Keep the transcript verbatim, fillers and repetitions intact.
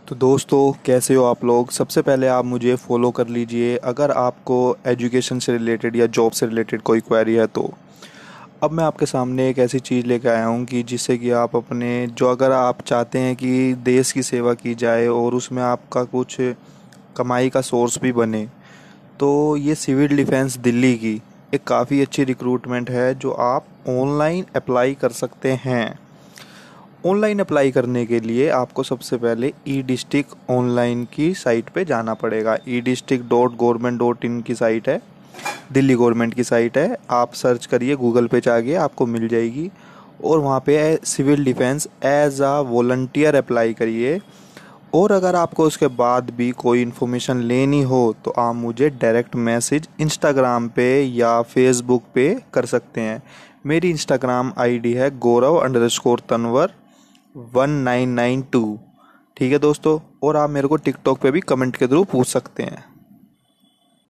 तो दोस्तों, कैसे हो आप लोग। सबसे पहले आप मुझे फॉलो कर लीजिए अगर आपको एजुकेशन से रिलेटेड या जॉब से रिलेटेड कोई क्वेरी है तो। अब मैं आपके सामने एक ऐसी चीज़ लेकर आया हूँ कि जिससे कि आप अपने जो अगर आप चाहते हैं कि देश की सेवा की जाए और उसमें आपका कुछ कमाई का सोर्स भी बने, तो ये सिविल डिफेंस दिल्ली की एक काफ़ी अच्छी रिक्रूटमेंट है जो आप ऑनलाइन अप्लाई कर सकते हैं। ऑनलाइन अप्लाई करने के लिए आपको सबसे पहले ई डिस्ट्रिक्ट ऑनलाइन की साइट पे जाना पड़ेगा। E district dot government dot in की साइट है, दिल्ली गवर्नमेंट की साइट है। आप सर्च करिए, गूगल पे जाके आपको मिल जाएगी और वहाँ पे civil defence as a volunteer apply करिए। और अगर आपको उसके बाद भी कोई इन्फॉर्मेशन लेनी हो तो आप मुझे डायरेक्ट मैसेज इंस्टाग्राम पे या फेसबुक पे कर सकते हैं। मेरी इंस्टाग्राम आईडी है Gaurav underscore Tanwar one nine nine two. ठीक है दोस्तों, और आप मेरे को टिकटॉक पे भी कमेंट के थ्रू पूछ सकते हैं।